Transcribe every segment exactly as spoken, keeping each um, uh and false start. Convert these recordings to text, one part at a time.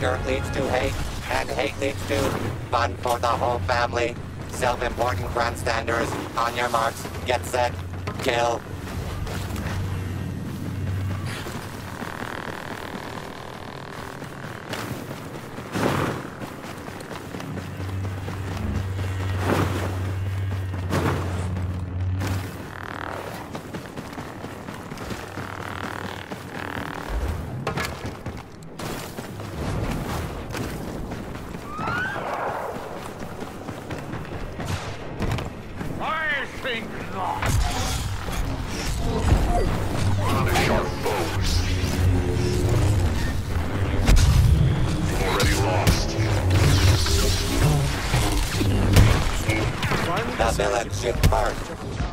Anger leads to hate, and hate leads to fun for the whole family. Self-important grandstanders, on your marks, get set, kill. The village should first.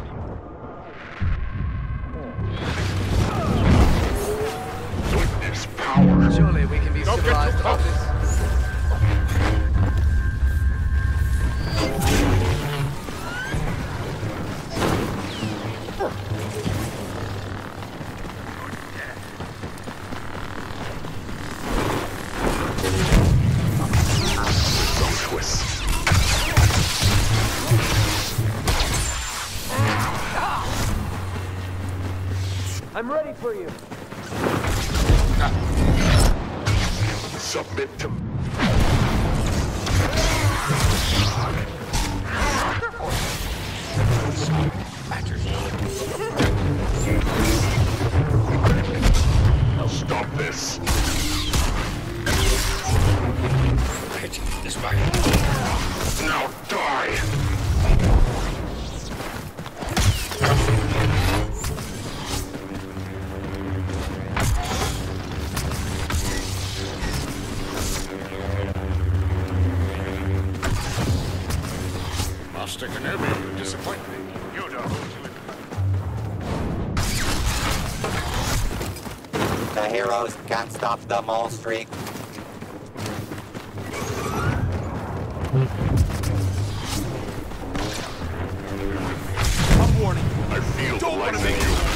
Witness power. Surely we can be Don't civilized get too about close. this. I'm ready for you. Submit to I'll stop this. Hit you this way. Now die. Master Kenobi, you disappoint me. You know who The heroes can't stop the mole streak. I'm warning you. I feel the lightning.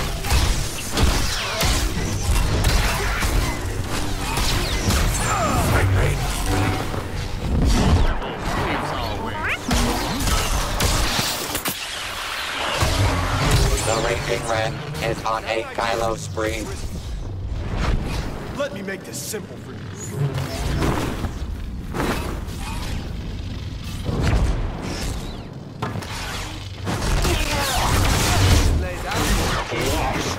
The Raging Ren is on a Kylo spree. Let me make this simple for you. Lay down. Lost.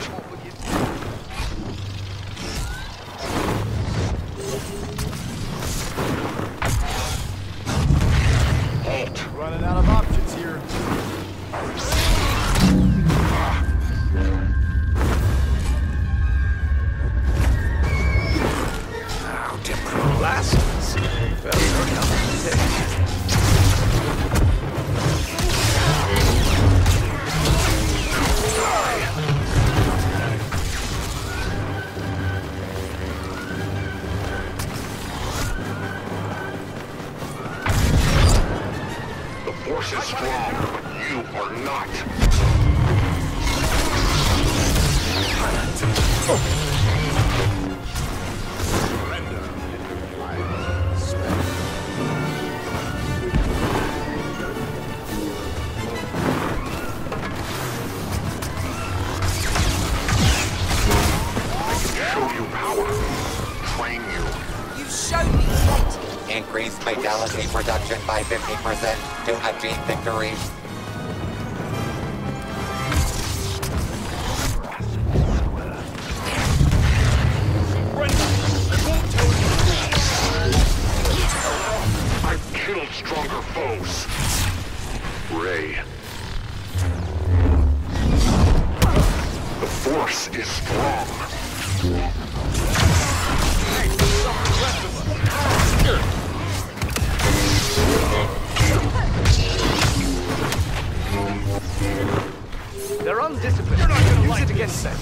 Halt. Running out of options here. Now, temporal blasters. Well, you're coming to take. The force is strong, but you are not. Show you power. Train you. You showed me plenty. Increase fatality production by fifty percent to achieve victory. I've killed stronger foes. Rey. The force is strong. They're undisciplined. You're not gonna Use like it against them.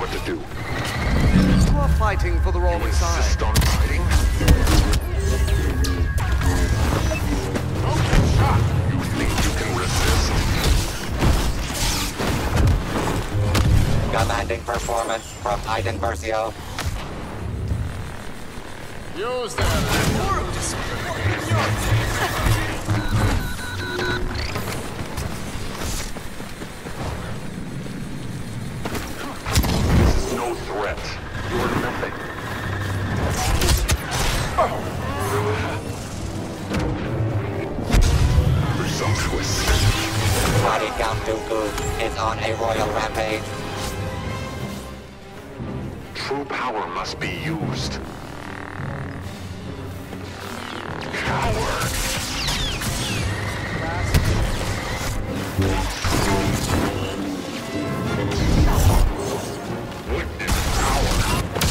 what to do. You are fighting for the wrong Insist side. on fighting? Don't get shot! You think you can resist? Commanding performance from Iden Versio. Use that. No threat. You're nothing. Presumptuous. Body Count Dooku is on a royal rampage. True power must be used. Coward! Witness power!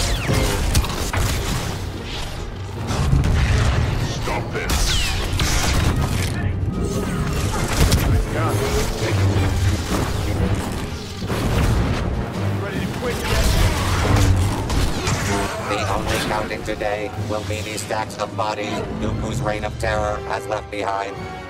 Stop this! Ready to quit yet? The only counting today will be the stacks of bodies Dooku's reign of terror has left behind.